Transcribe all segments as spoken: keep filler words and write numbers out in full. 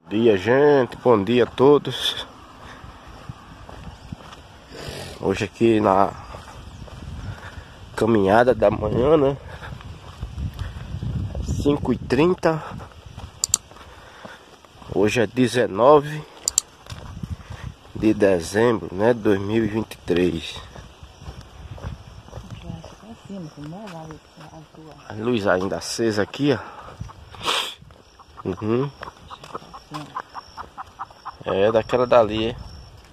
Bom dia, gente, bom dia a todos. Hoje aqui na caminhada da manhã, né? cinco e trinta. Hoje é dezenove de dezembro, né? De dois mil e vinte e três. A luz ainda acesa aqui, ó. Uhum. É daquela dali, é.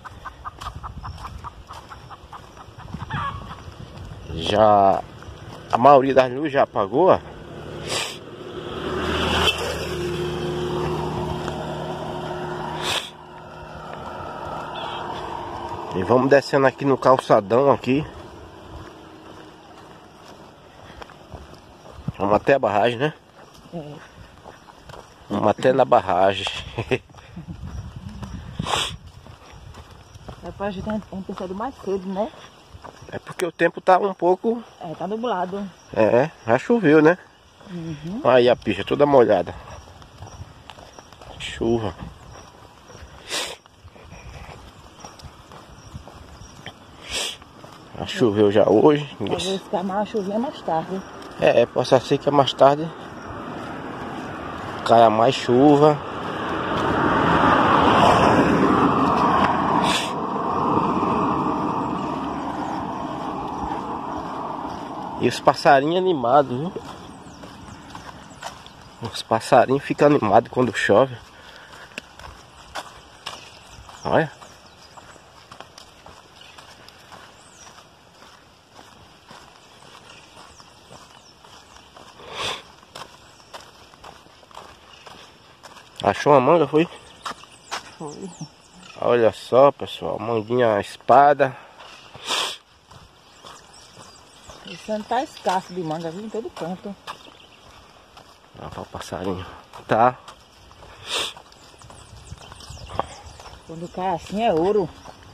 Já a maioria das luzes já apagou, ó. E vamos descendo aqui no calçadão aqui. Vamos até a barragem, né? É. Vamos até na barragem. É pra gente ter saído mais cedo, né? É porque o tempo tá um pouco... É, tá nublado. É, já choveu, né? Uhum. Aí a pista toda molhada. Chuva. Já choveu já hoje. Talvez ficar mais chuvinha mais tarde. É, possa ser que mais tarde caia mais chuva. E os passarinhos animados, viu? Os passarinhos ficam animados quando chove. Olha. Achou uma manga, foi? Foi. Olha só, pessoal, manguinha espada. Esse ano tá escasso de manga, viu? Em todo canto. Olha o passarinho. Tá. Quando cai assim é ouro.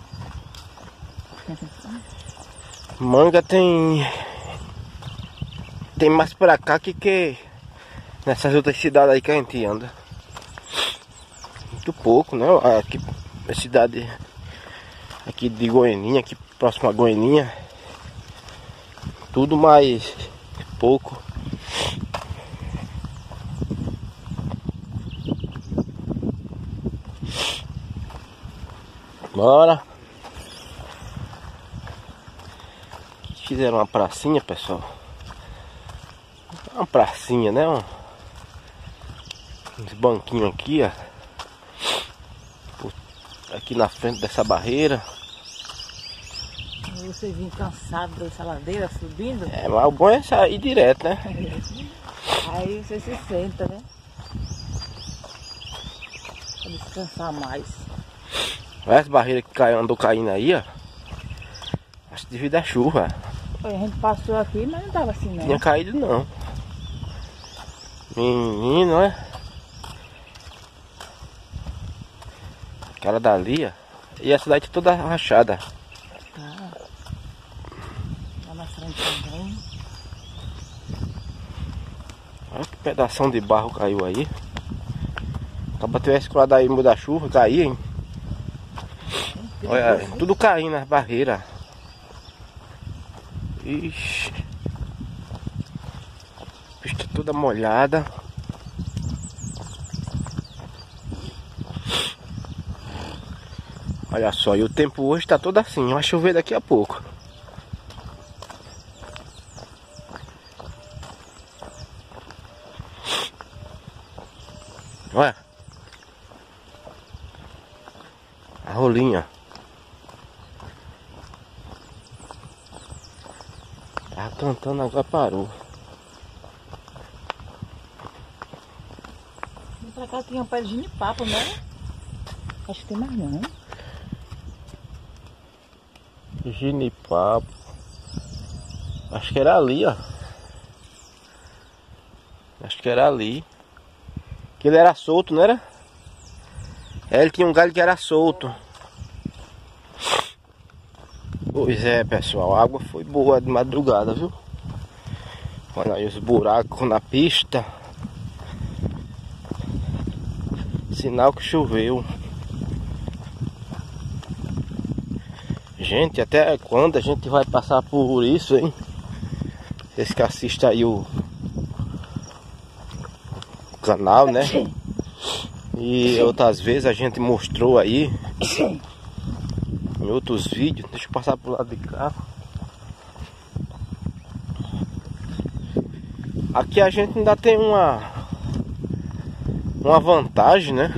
Manga tem... Tem mais pra cá que que... Nessas outras cidades aí que a gente anda. Muito pouco, né? Aqui, a cidade... Aqui de Goianinha, aqui próximo a Goianinha. Tudo mais... Pouco. Bora. Fizeram uma pracinha, pessoal. Uma pracinha, né? Um, uns banquinhos aqui, ó. Aqui na frente dessa barreira. Você vinha cansado dessa ladeira subindo. É, mas o bom é sair direto, né? Aí você se senta, né? Pra descansar mais. Olha as barreiras que caiu, andou caindo aí, ó. Acho que devido à chuva. A gente passou aqui, mas não tava assim, não. Tinha caído, não. Menino, olha. Aquela dali, ó. E a cidade toda rachada. Tá. Lá na frente também. Olha que pedação de barro caiu aí. Acaba tivesse colado aí no da chuva, caía, hein? Olha, tudo caindo nas barreiras. Ixi. Pista toda molhada. Olha só, e o tempo hoje tá todo assim. Vai chover daqui a pouco. Olha. A rolinha. Tava cantando, agora parou. E pra cá tinha um pé de ginipapo, né? Acho que tem mais não. Ginipapo. Acho que era ali, ó. Acho que era ali. Que ele era solto, não era? É, ele tinha um galho que era solto. Pois é, pessoal, a água foi boa de madrugada, viu? Olha aí os buracos na pista. Sinal que choveu. Gente, até quando a gente vai passar por isso, hein? Vocês que assistem aí o canal, né? E outras vezes a gente mostrou aí em outros vídeos. Deixa eu passar pro lado de cá. Aqui a gente ainda tem uma uma vantagem, né?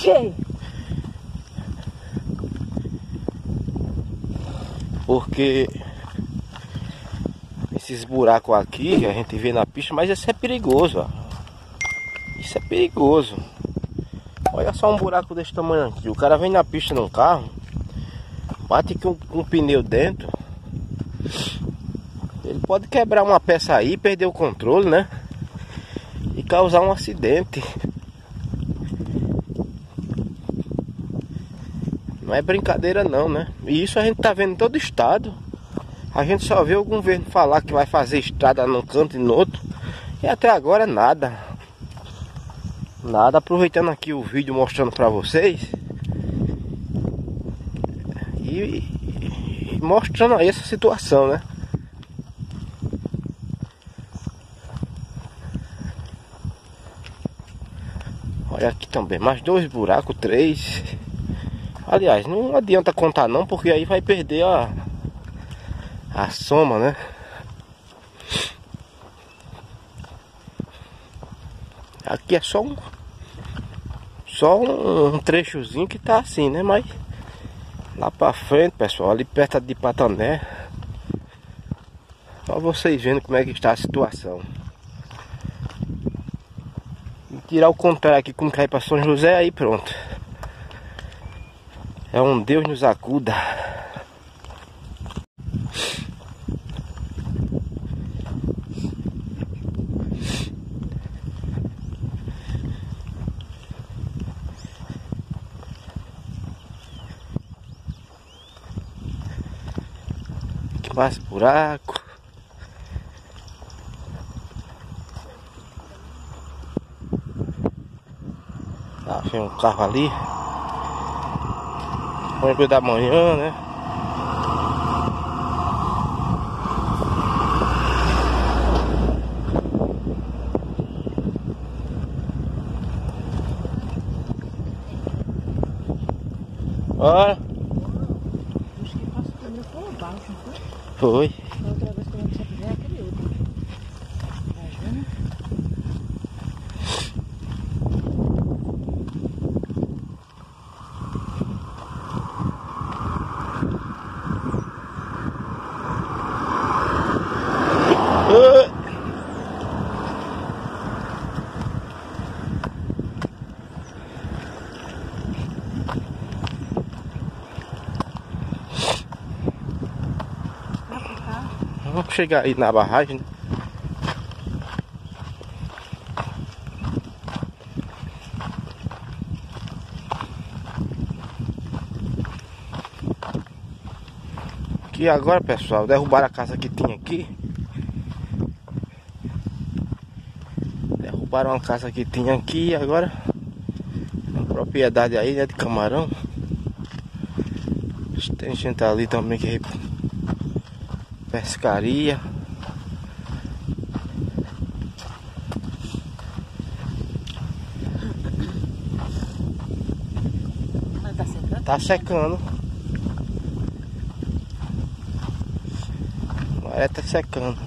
Porque esses buracos aqui que a gente vê na pista, mas isso é perigoso, ó. Isso é perigoso. Olha só um buraco desse tamanho aqui. O cara vem na pista num carro, bate com, com um pneu dentro. Ele pode quebrar uma peça aí, perder o controle, né? E causar um acidente. Não é brincadeira não, né? E isso a gente tá vendo em todo estado. A gente só vê o governo falar que vai fazer estrada num canto e no outro. E até agora nada. Nada. Aproveitando aqui o vídeo mostrando pra vocês. E, e mostrando aí essa situação, né? Olha aqui também, mais dois buracos, três. Aliás, não adianta contar não, porque aí vai perder a, a soma, né? Aqui é só um Só um, um trechozinho que tá assim, né? Mas lá pra frente, pessoal, ali perto de Patané, só vocês vendo como é que está a situação. E tirar o contrário aqui, como cair pra São José, aí pronto. É um Deus nos acuda. Que mais buraco. Tá, tem um carro ali. oito da manhã, né? Olha. Acho que passa também por baixo, não foi? Foi. Da outra vez que eu não sabia, é aquele outro. Tá vendo? Vamos chegar aí na barragem, né? Aqui agora, pessoal, derrubaram a casa que tinha aqui. Derrubaram uma casa que tinha aqui e agora uma propriedade aí, né, de camarão. Tem gente ali também que pescaria. Tá secando? Tá secando. A maré tá secando.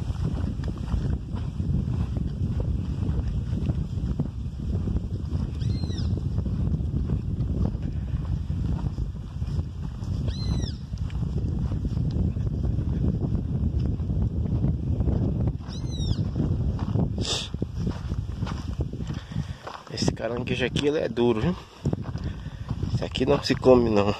Esse caranguejo aqui, ele é duro, viu? Esse aqui não se come não.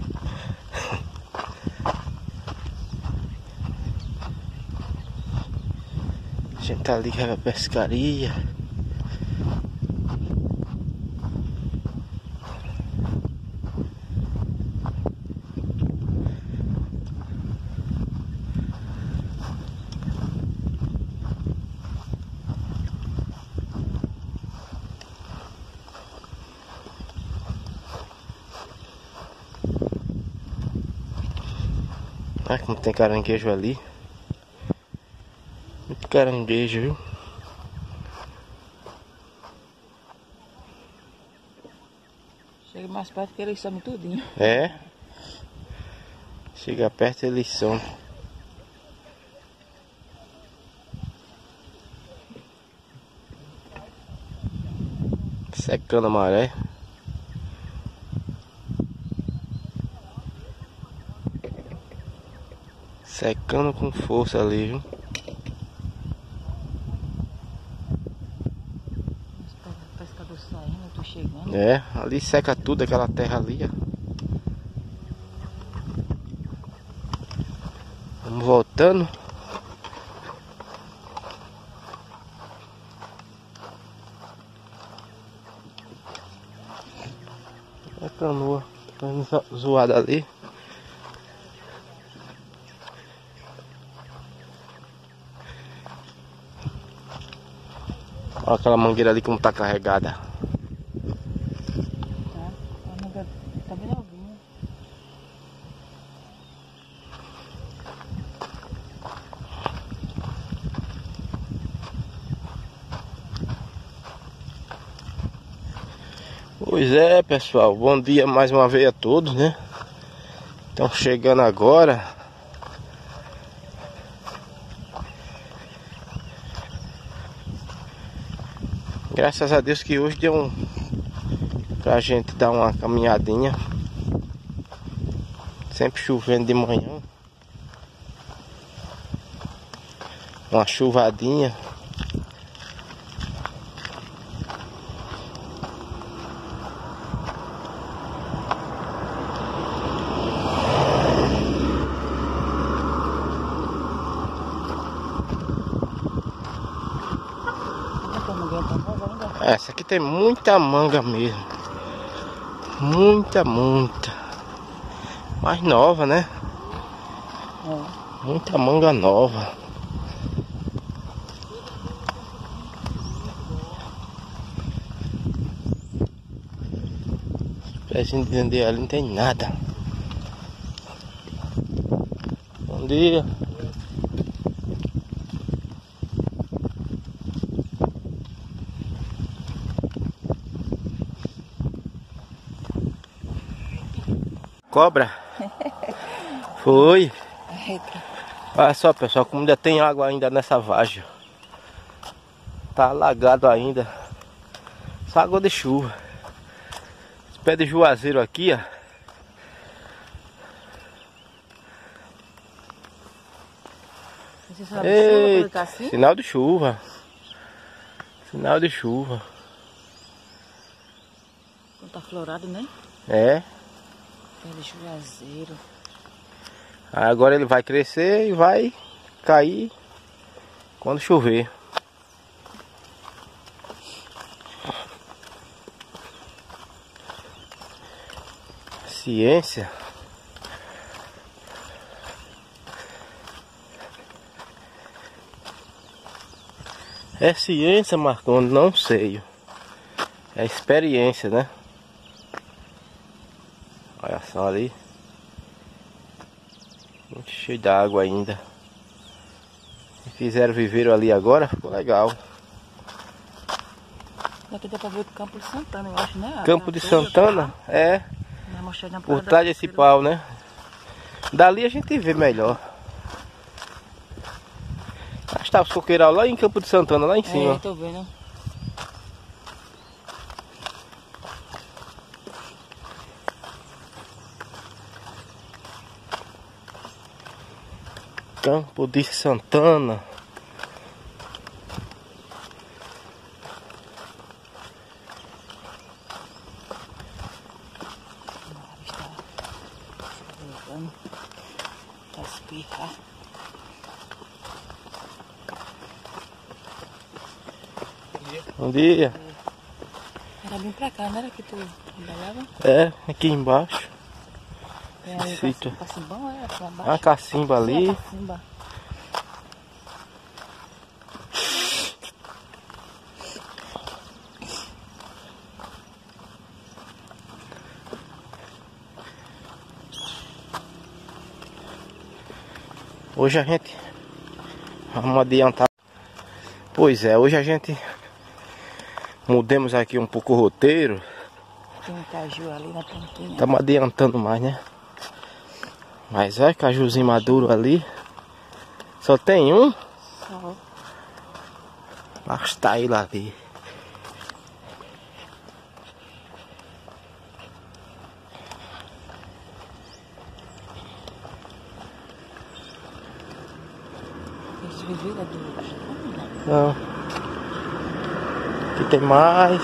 A gente tá ali com a pescaria. Olha como tem caranguejo ali. Muito caranguejo, viu? Chega mais perto que eles somem tudinho. É. Chega perto eles são. Secando a maré. Secando com força ali, viu? Os pescadores saindo, eu tô chegando. É, ali seca tudo aquela terra ali, ó. Vamos voltando. A canoa tá zoada ali. Olha aquela mangueira ali como tá carregada. Tá, a manga tá bem novinha. Pois é, pessoal, bom dia mais uma vez a todos, né? Estão chegando agora. Graças a Deus que hoje deu um pra gente dar uma caminhadinha. Sempre chovendo de manhã. Uma chuvadinha. Essa aqui tem muita manga mesmo. Muita, muita. Mais nova, né? É. Muita manga nova. Pezinho de vender ali não tem nada. Bom dia. Cobra? Foi. Eita. Olha só, pessoal, como ainda tem água ainda nessa várzea. Tá alagado ainda. Só água de chuva. Esse pé de juazeiro aqui, ó. Você sabe Ei, chuva, assim? sinal de chuva. Sinal de chuva. Quando tá florado, né? É. Pé de juazeiro. Agora ele vai crescer e vai cair quando chover. Ciência. É ciência, Marconi? Não sei. É experiência, né? Olha só ali. Muito cheio de água ainda. E fizeram viveiro ali agora, ficou legal. Daqui dá pra ver o Campo de Santana, eu acho, né? Campo de Santana? É. Por trás desse pau, né? Dali a gente vê melhor. Acho que tá os coqueiral lá em Campo de Santana, lá em cima. É, tô vendo. Campo de Santana. Pra espirrar. Bom dia. Era bem pra cá, não era que tu trabalhava? É, aqui embaixo. É, aí o Sítio. cacimbão é pra baixo. A cacimba ali. É, a cacimba. Hoje a gente... Vamos adiantar. Pois é, hoje a gente... Mudemos aqui um pouco o roteiro. Tem um caju ali na pontinha. Estamos adiantando mais, né? Mas olha, cajuzinho maduro ali. Só tem um? Só. Mas tá ele ali. Esse viveiro é do... Não. Aqui tem mais.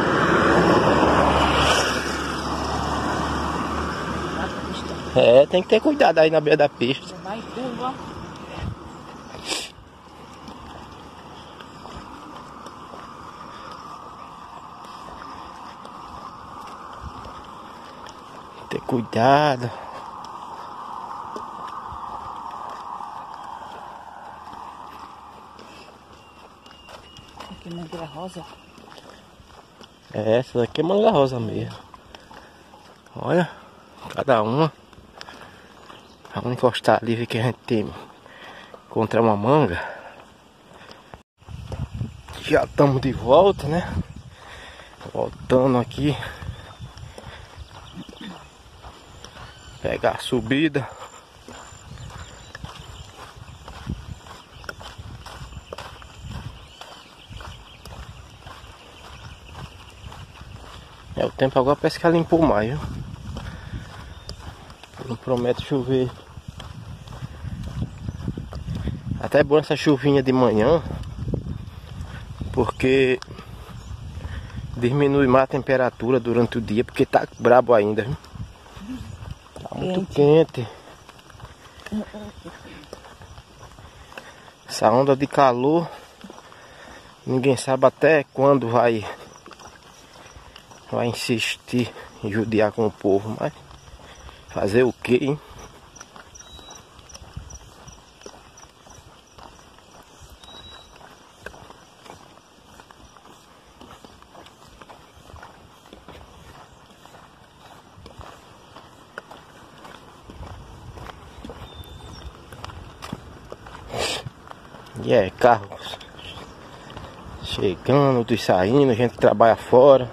É, tem que ter cuidado aí na beira da pista. Vai em curva. Ter cuidado. Aqui mangueira rosa. É, essa daqui é manga rosa mesmo. Olha, cada uma. Vamos encostar ali, ver que a gente tem. Encontrar uma manga. Já estamos de volta, né? Voltando aqui. Pegar a subida. É, o tempo agora parece que ela limpou mais, viu? Não promete chover. Até é bom essa chuvinha de manhã, porque diminui mais a temperatura durante o dia, porque tá brabo ainda, viu? Tá muito quente. Essa onda de calor, ninguém sabe até quando vai vai insistir em judiar com o povo, mas fazer o quê, hein? E é, carros chegando, outros saindo, gente que trabalha fora.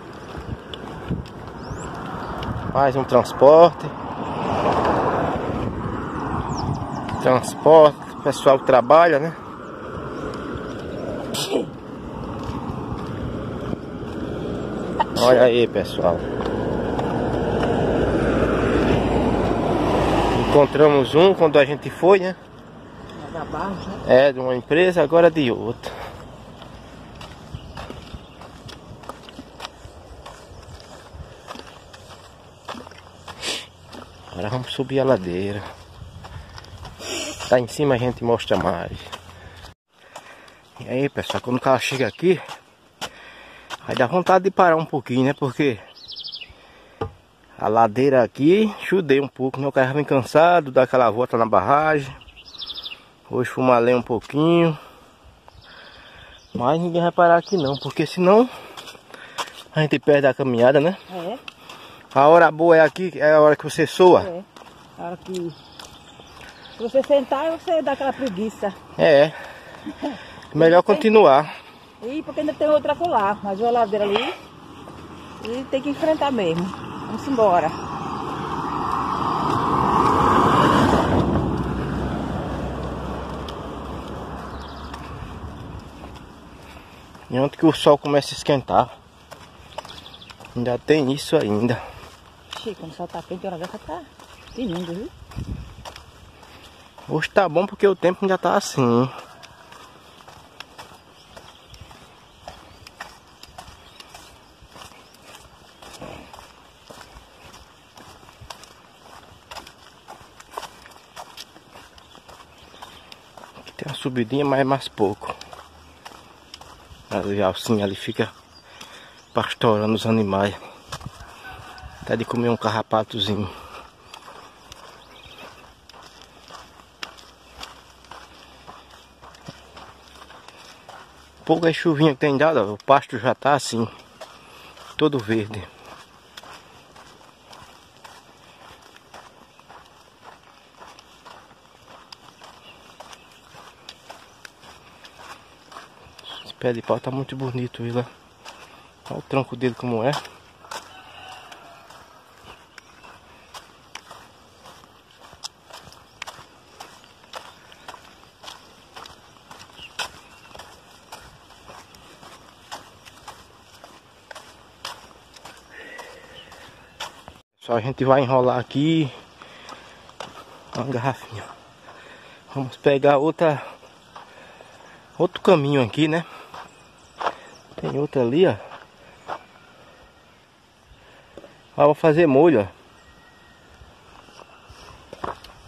Mais um transporte. Transporte, o pessoal que trabalha, né? Olha aí, pessoal. Encontramos um quando a gente foi, né? Da barra, né? É, de uma empresa, agora de outra. Agora vamos subir a ladeira. Tá em cima a gente mostra mais. E aí, pessoal, quando o carro chega aqui, aí dá vontade de parar um pouquinho, né? Porque a ladeira aqui chudei um pouco, né? O carro vem cansado, dá aquela volta na barragem. Hoje fumalei um pouquinho. Mas ninguém vai parar aqui não, porque senão a gente perde a caminhada, né? É. A hora boa é aqui, é a hora que você soa. É. A hora que... Se você sentar, você dá aquela preguiça. É. Melhor continuar. E porque ainda tem outra colar, mas uma ladeira ali. E tem que enfrentar mesmo. Vamos embora. E antes que o sol comece a esquentar. Ainda tem isso ainda. Chico, quando o sol tá quente, a hora dessa tá lindo, viu? Hoje tá bom porque o tempo ainda tá assim. Aqui tem uma subidinha, mas é mais pouco. Ali a alcinha ali fica pastorando os animais. Até de comer um carrapatozinho. Pouca chuvinha que tem dado, ó, o pasto já tá assim, todo verde. pé de pau tá muito bonito ele, ó. Olha o tronco dele como é. Só a gente vai enrolar aqui uma garrafinha. Vamos pegar outra outro caminho aqui, né? Tem outra ali, ó. Ah, vou fazer molho, ó.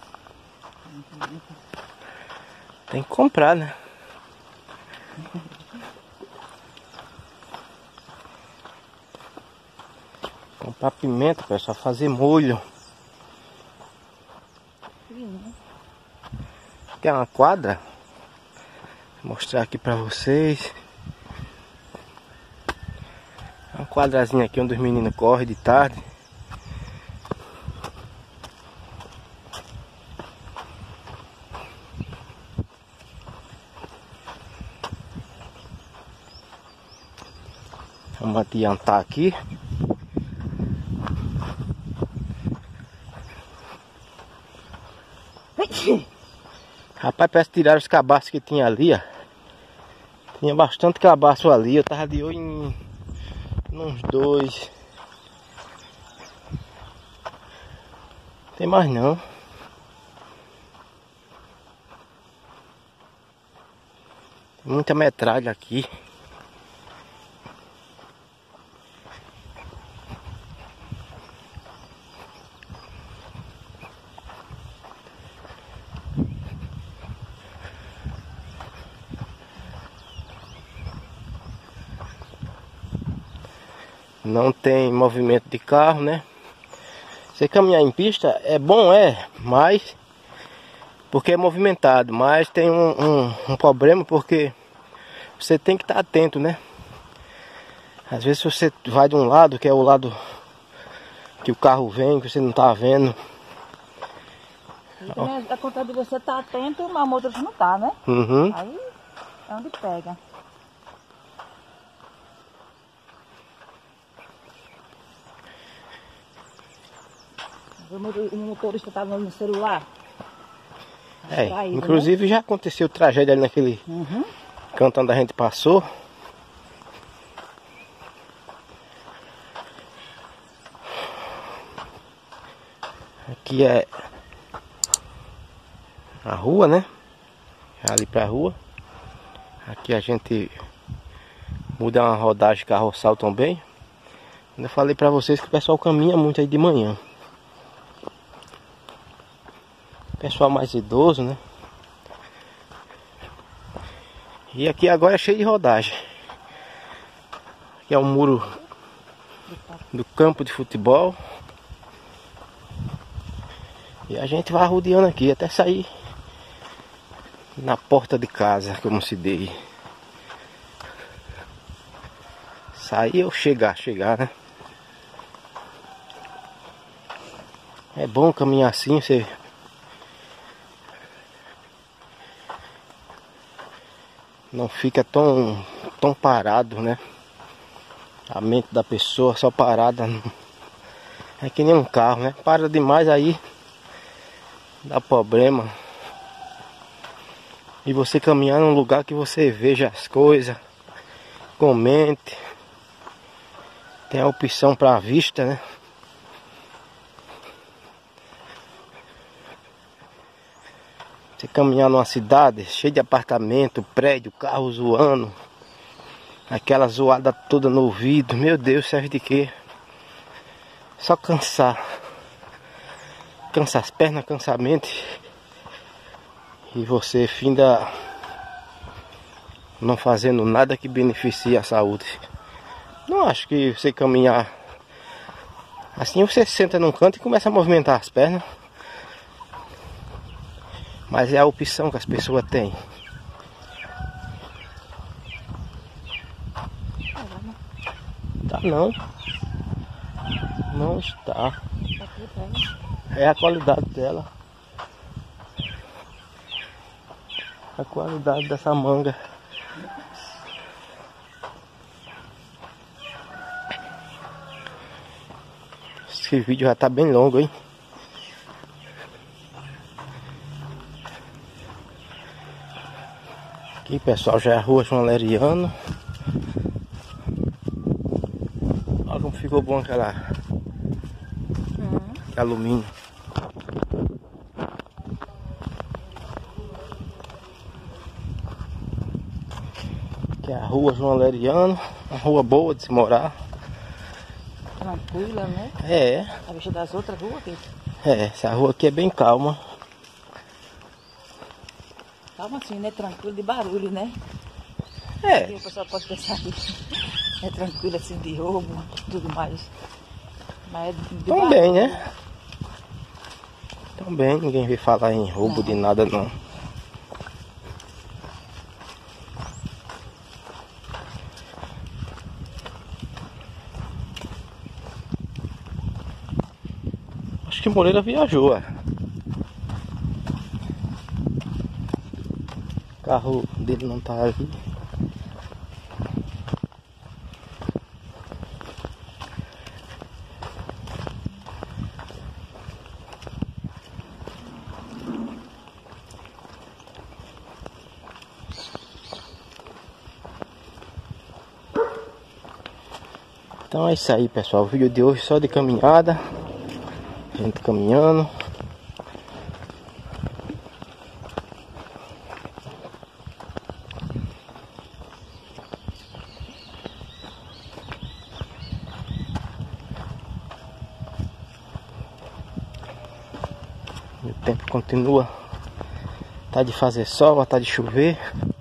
Tem que comprar, né? Comprar pimenta, pessoal, fazer molho. Quer uma quadra? Vou mostrar aqui pra vocês. Uma quadrazinha aqui onde os meninos correm de tarde. Vamos adiantar aqui. Rapaz, parece tirar os cabaços que tinha ali, ó. Tinha bastante cabaço ali. Eu tava de olho em uns dois. Tem mais não. Tem muita metralha aqui. Não tem movimento de carro, né? Você caminhar em pista é bom, é, mas porque é movimentado, mas tem um, um, um problema porque você tem que estar atento, né? Às vezes você vai de um lado, que é o lado que o carro vem, que você não tá vendo. Então, a conta de você estar atento, mas outros não tá, né? Uhum. Aí é onde pega. O motorista tá no celular. É, Distraído, inclusive, né? Já aconteceu tragédia ali naquele uhum. canto onde a gente passou. Aqui é a rua, né? Ali pra rua. Aqui a gente muda uma rodagem de carroçal também. Eu falei pra vocês que o pessoal caminha muito aí de manhã. Pessoal mais idoso, né? E aqui agora é cheio de rodagem. Aqui é o muro do campo de futebol. E a gente vai rodeando aqui até sair na porta de casa, como se diz. Sair ou chegar, chegar, né? É bom caminhar assim, você não fica tão, tão parado, né? A mente da pessoa só parada. É que nem um carro, né? Para demais aí dá problema. E você caminhar num lugar que você veja as coisas, comente. Tem a opção para a vista, né? Você caminhar numa cidade cheia de apartamento, prédio, carro zoando, aquela zoada toda no ouvido, meu Deus, serve de quê? Só cansar. Cansa as pernas, cansa a mente. E você finda não fazendo nada que beneficie a saúde. Não acho que você caminhar assim, você senta num canto e começa a movimentar as pernas. Mas é a opção que as pessoas têm. Tá não. Não está. É a qualidade dela. A qualidade dessa manga. Esse vídeo já tá bem longo, hein? Aqui, pessoal, já é a rua João Leriano. Olha como ficou bom aquela Uhum. alumínio. Aqui é a rua João Leriano, uma rua boa de se morar. Tranquila, né? É, A vista das outras ruas aqui. é, essa rua aqui é bem calma. Calma assim, né? Tranquilo de barulho, né? É, E o pessoal pode pensar que é tranquilo assim de roubo, tudo mais. Mas é de tão barulho. bem, né? Tão bem, ninguém veio falar em roubo de nada não. Acho que Moreira viajou, é. O carro dele não tá ali. Então é isso aí, pessoal. O vídeo de hoje só de caminhada. A gente caminhando. O tempo continua. Tá de fazer sol, tá de chover.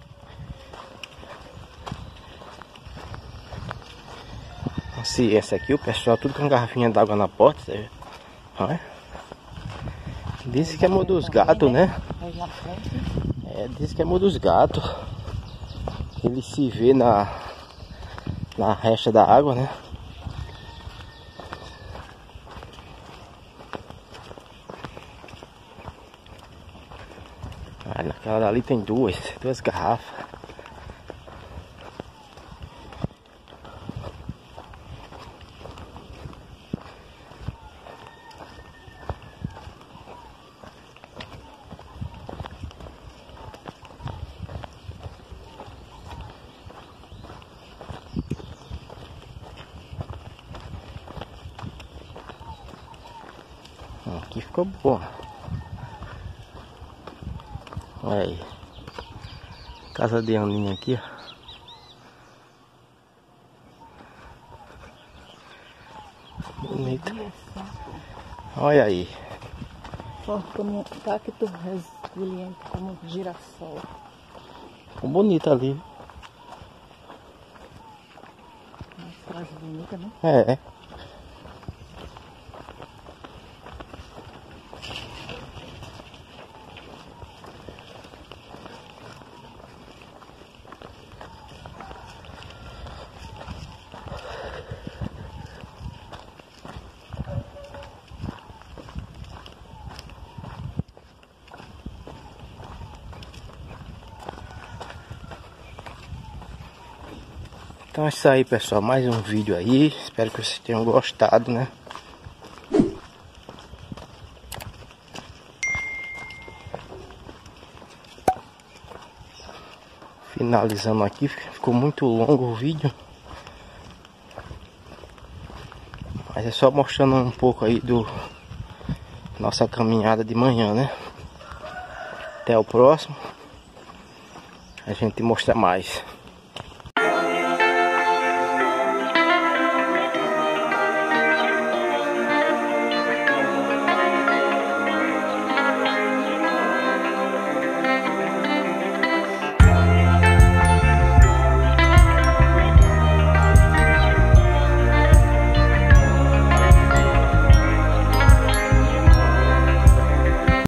Assim, essa aqui, o pessoal tudo com garrafinha d'água na porta. Você olha. Disse que é amor dos gatos, né? Aí na frente. É, diz que é amor dos gatos. Ele se vê na na resta da água, né? Ah, naquela dali tem duas, duas garrafas. Aqui ficou bom. Olha aí. Casa de Aninha aqui, ó. Bonito. Olha aí. Ó, como cacto resiliente, como girassol. Ficou bonito ali. Uma frase bonita, né? É. Então é isso aí, pessoal, mais um vídeo aí, espero que vocês tenham gostado, né? Finalizando aqui, ficou muito longo o vídeo, mas é só mostrando um pouco aí do nossa caminhada de manhã, né? Até o próximo, a gente mostra mais.